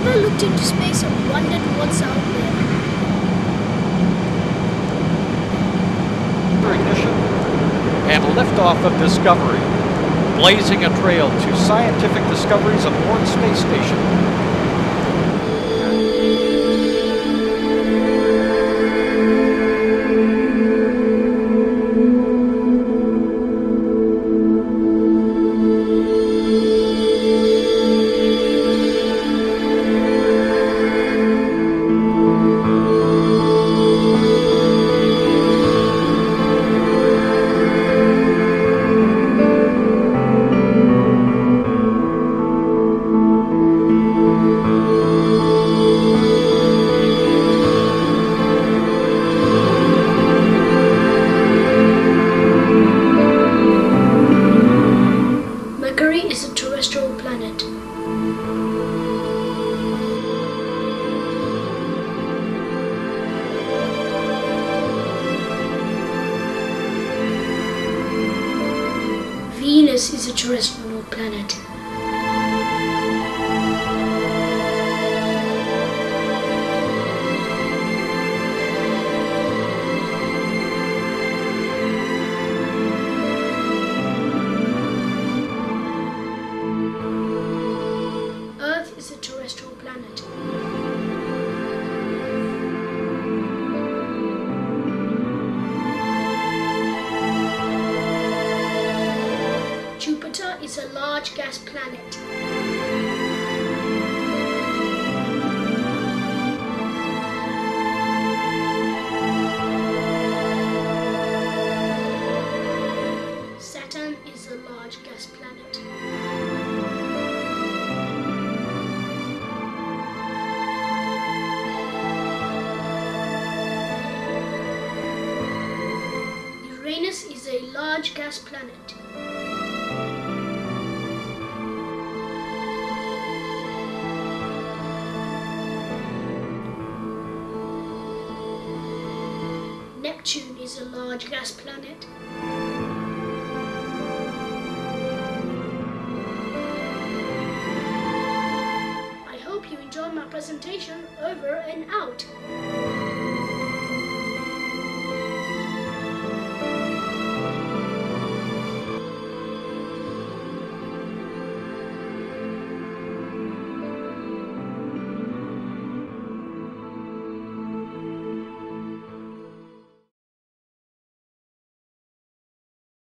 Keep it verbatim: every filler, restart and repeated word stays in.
ever looked into space and wondered what's out there? Ignition and liftoff of Discovery, blazing a trail to scientific discoveries aboard Space Station. Mercury is a terrestrial planet. Venus is a terrestrial planet. Earth is a terrestrial planet. Jupiter is a large gas planet. Saturn is a large gas planet. Uranus is a large gas planet. Neptune is a large gas planet. I hope you enjoyed my presentation. Over and out.